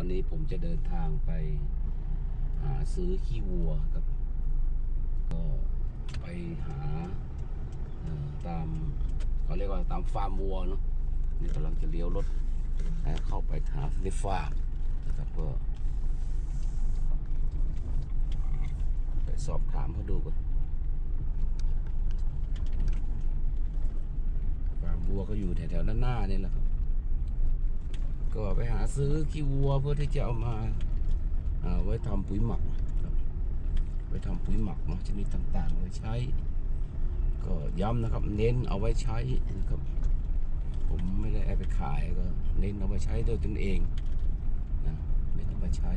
นี้ผมจะเดินทางไปหาซื้อขี้วัวครับก็ไปหาตามเขาเรียกว่าตามฟาร์มวัวเนาะนี่กำลังจะเลี้ยวรถเข้าไปหาในฟาร์มนะครับก็ไปสอบถามเขาดูก่อนฟาร์มวัวก็อยู่แถวๆด้านหน้านี่แหละครับก็ไปหาซื้อขี้วัวเพื่อที่จะเอามาไว้ทำปุ๋ยหมักครับไว้ทำปุ๋ยหมักเนาะชนิดต่างๆไว้ใช้ก็ย้ำนะครับเน้นเอาไว้ใช้นะครับผมไม่ได้เอาไปขายก็เน้นเอาไว้ใช้ด้วยตนเองนะเน้นเอาไว้ใช้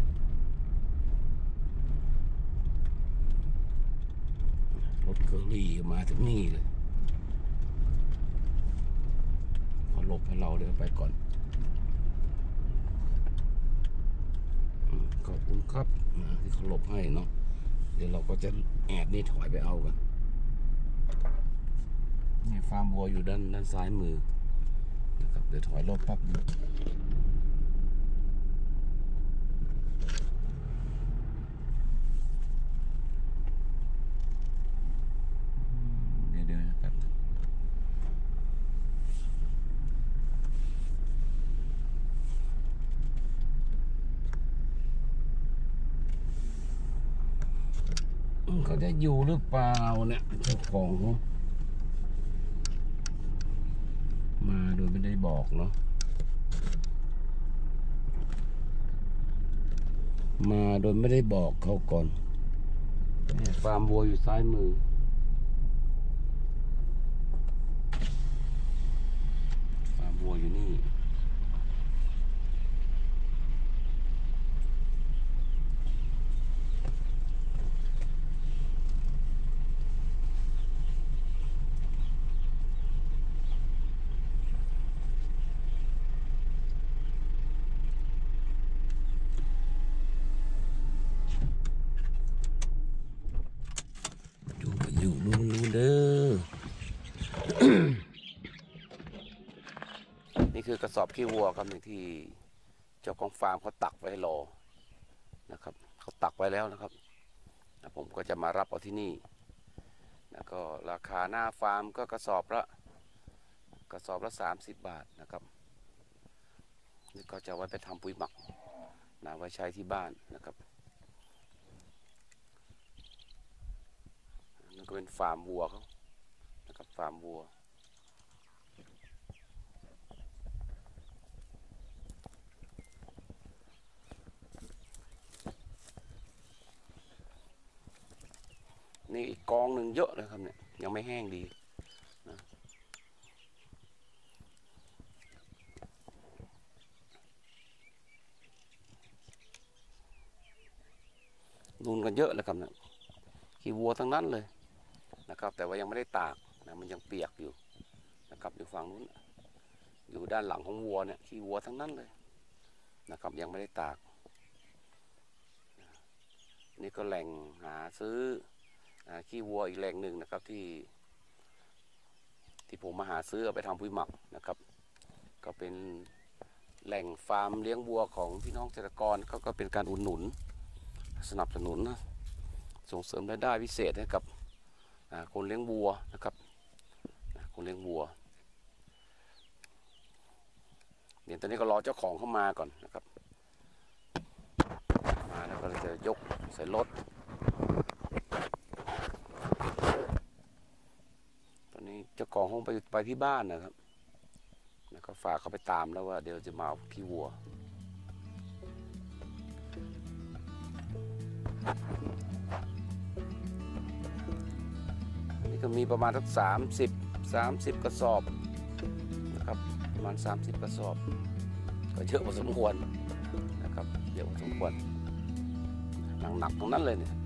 รถเคอรี่มาถึงนี่เลยเขาหลบให้เราเดินไปก่อนขอบคุณครับที่เขาหลบให้เนาะเดี๋ยวเราก็จะแอบนี่ถอยไปเอากันนี่ฟาร์มวัวอยู่ด้านซ้ายมือนะครับเดี๋ยวถอยรถปั๊บเดี๋ยวนะครับเขาจะอยู่หรือเปล่าเนี่ยเจ้าของมาโดยไม่ได้บอกเนาะมาโดยไม่ได้บอกเขาก่อนฟาร์มวัวอยู่ซ้ายมือฟาร์มวัวอยู่นี่อยู่นู่นเด้อ นี่คือกระสอบขี้วัวครับที่เจ้าของฟาร์มเขาตักไว้ให้รอนะครับเขาตักไว้แล้วนะครับผมก็จะมารับเอาที่นี่แล้วก็ราคาหน้าฟาร์มก็กระสอบละ30 บาทนะครับนี่ก็จะไว้ไปทำปุ๋ยหมักนะไว้ใช้ที่บ้านนะครับนี่ก็เป็นฟาร์มวัวเขานะครับฟาร์มวัวนี่อีกกองหนึ่งเยอะเลยครับเนี่ยยังไม่แห้งดีนะรุนกันเยอะเลยครับเนี่ยขี้วัวทั้งนั้นเลยนะครับแต่ว่ายังไม่ได้ตากนะมันยังเปียกอยู่นะครับอยู่ฝั่งนู้นอยู่ด้านหลังของวัวเนี่ยขี้วัวทั้งนั้นเลยนะครับยังไม่ได้ตากนี่ก็แหล่งหาซื้อขี้วัวอีกแหล่งหนึ่งนะครับที่ผมมาหาซื้อเอาไปทำปุ๋ยหมักนะครับก็เป็นแหล่งฟาร์มเลี้ยงวัวของพี่น้องเกษตรกรเขาก็เป็นการอุดหนุนสนับสนุนนะส่งเสริมรายได้พิเศษให้กับคนเลี้ยงวัวนะครับคนเลี้ยงวัวเดี๋ยวตอนนี้ก็รอเจ้าของเข้ามาก่อนนะครับมาแล้วก็จะยกใส่รถตอนนี้เจ้าของคงไปที่บ้านนะครับแล้วก็ฝากเขาไปตามแล้วว่าเดี๋ยวจะมาเอาขี้วัวนี่ก็มีประมาณสัก30 กระสอบนะครับประมาณ30 กระสอบก็เยอะพอสมควรนะครับเยอะพอสมควรหนักๆตรงนั้นเลยเนี่ย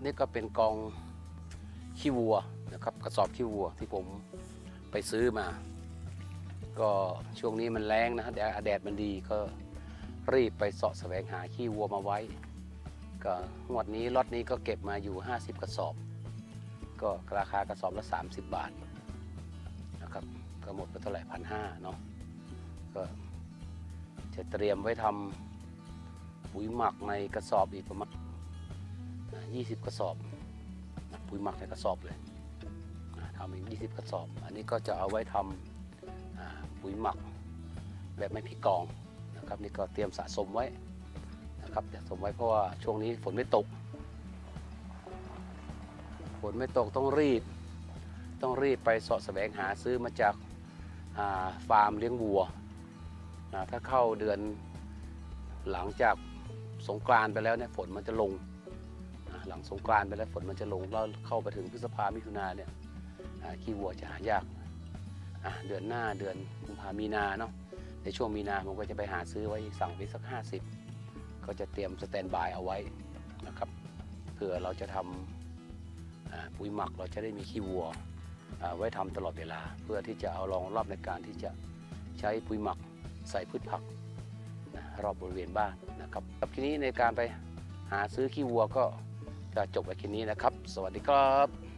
นี่ก็เป็นกองขี้วัวนะครับกระสอบขี้วัวที่ผมไปซื้อมา ก็ช่วงนี้มันแรงนะแดดมันดีก็รีบไปเสาะแสวงหาขี้วัวมาไว้ก็งวดนี้ล็อตนี้ก็เก็บมาอยู่50กระสอบก็ราคากระสอบละ30 บาทนะครับก็หมดไปเท่าไหร่1,500เนาะก็จะเตรียมไว้ทำปุ๋ยหมักในกระสอบอีกประมาณ20กระสอบปุ๋ยหมักในกระสอบเลยทำอีก20กระสอบอันนี้ก็จะเอาไว้ทำปุ๋ยหมักแบบไม่พิกองนะครับนี่ก็เตรียมสะสมไว้นะครับสะสมไว้เพราะว่าช่วงนี้ฝนไม่ตกต้องรีบไปเสาะแสวงหาซื้อมาจากฟาร์มเลี้ยงวัวถ้าเข้าเดือนหลังจากสงกรานต์ไปแล้วเนี่ยฝนมันจะลงหลังสงกรานต์ไปแล้วฝนมันจะลงแล้วเข้าไปถึงพฤษภามิถุนาเนี่ยขี้วัวจะหายากเดือนหน้าเดือนกุมภามีนาเนาะในช่วงมีนาผมก็จะไปหาซื้อไว้สั่งไปสัก50ก็จะเตรียมสแตนบายเอาไว้นะครับเผื่อเราจะทำปุ๋ยหมักเราจะได้มีขี้วัวไว้ทำตลอดเวลาเพื่อที่จะเอารองรับในการที่จะใช้ปุ๋ยหมักใส่พืชผักรอบบริเวณบ้านนะครับทีนี้ในการไปหาซื้อขี้วัวก็จะจบไว้แค่นี้นะครับสวัสดีครับ